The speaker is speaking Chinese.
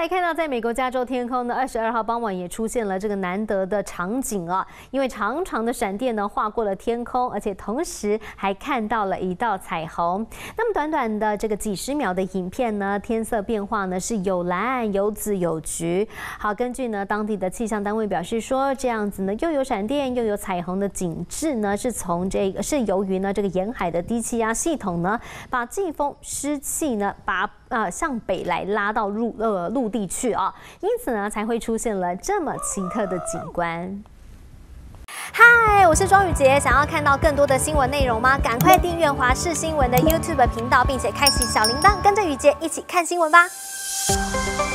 来看到，在美国加州天空呢，22号傍晚也出现了这个难得的场景啊，因为长长的闪电呢划过了天空，而且同时还看到了一道彩虹。那么短短的这个几十秒的影片呢，天色变化呢是有蓝、有紫、有橘。好，根据呢当地的气象单位表示说，这样子呢又有闪电又有彩虹的景致呢，是由于呢这个沿海的低气压系统呢，把季风湿气呢向北来拉到陆地去啊，因此呢才会出现了这么奇特的景观。嗨，我是庄宇杰，想要看到更多的新闻内容吗？赶快订阅华视新闻的 YouTube 频道，并且开启小铃铛，跟着宇杰一起看新闻吧。